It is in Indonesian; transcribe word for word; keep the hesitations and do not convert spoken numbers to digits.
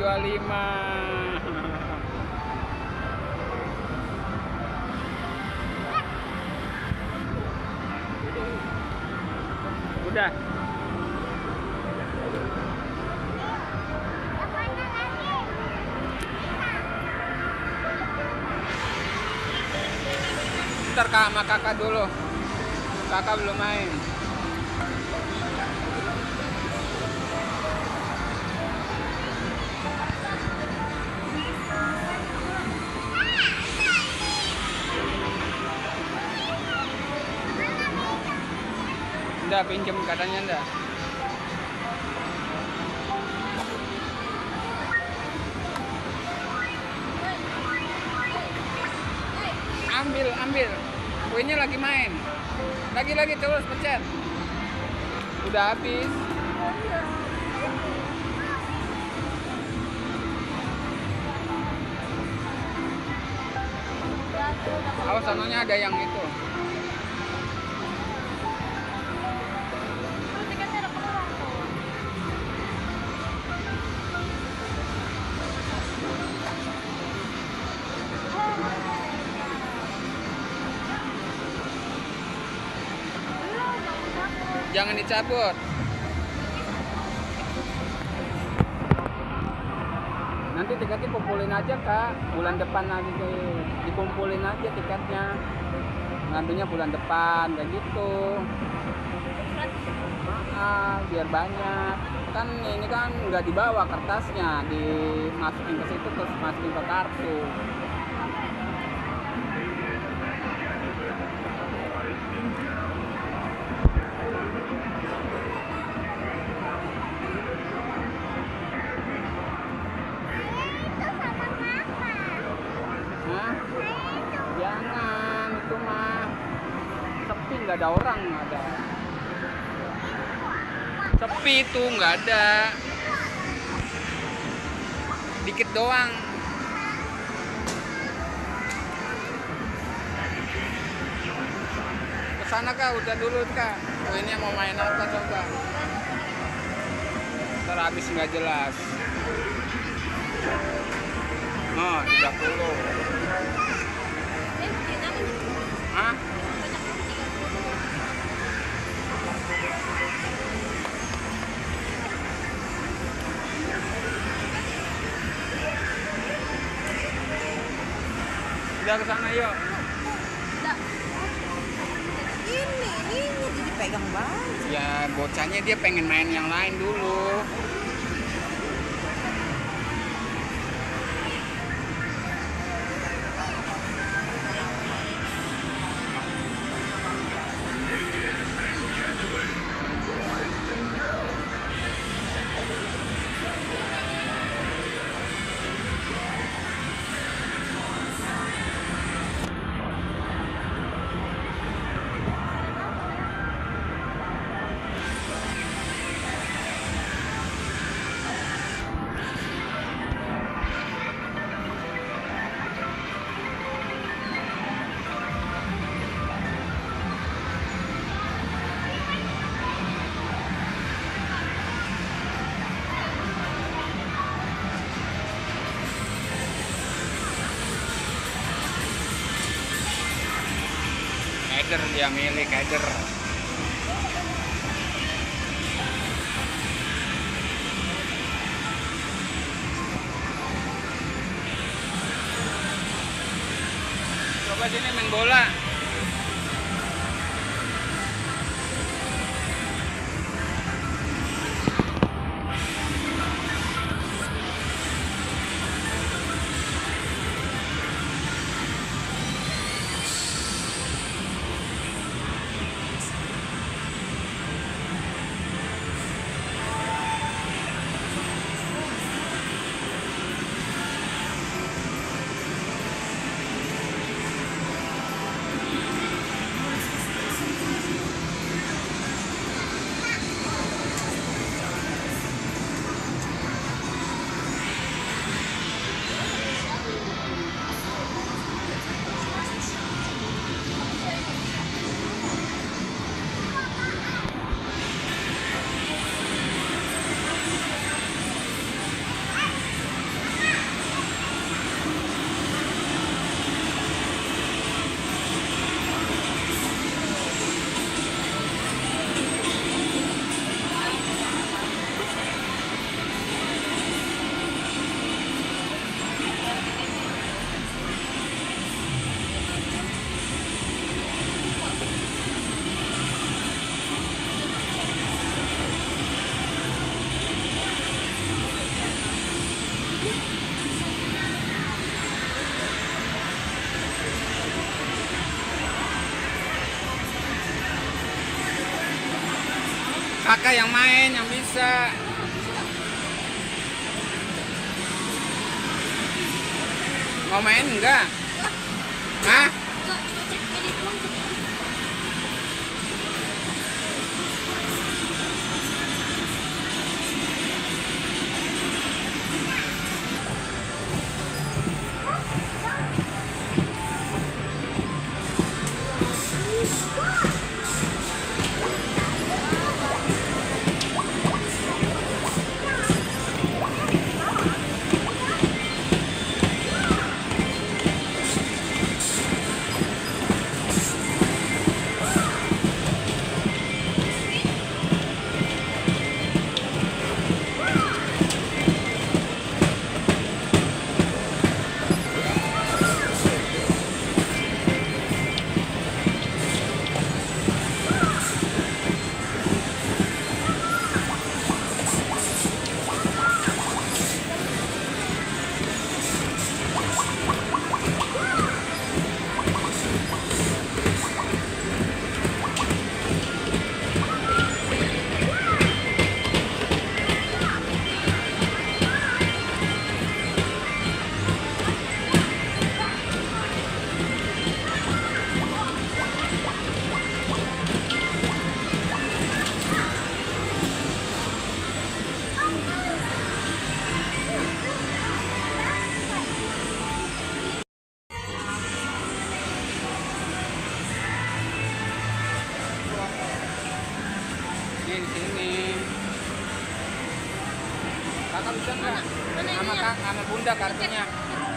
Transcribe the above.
dua puluh lima. Udah. Ntar kak sama kakak dulu. Kakak belum main. Nggak pinjem katanya nggak. Ambil, ambil. Kuenya lagi main. Lagi-lagi terus pencet. Udah habis. Awas sananya ada yang itu. Jangan dicabut. Nanti tiketnya kumpulin aja kak. Bulan depan nanti dikumpulin aja tiketnya. Ngambilnya bulan depan kayak gitu. Ah, biar banyak. Kan ini kan nggak dibawa kertasnya, dimasukin ke situ terus masukin ke kartu. Jangan, itu mah sepi, nggak ada orang, nggak ada. Sepi itu nggak ada, dikit doang. Kesana kak, udah dulu kak. Oh, ini mau main apa coba? Ntar habis nggak jelas. Oh, tiga puluh. Hah? Udah kesana yuk. Ini, ini jadi pegang banget. Ya bocahnya dia pengen main yang lain dulu. Header dia milik header. Coba sini main bola. kakak yang main yang bisa. Mau main enggak? Hah? Nih di sini. Kakak bisa nggak? Sama kak, sama bunda kartunya.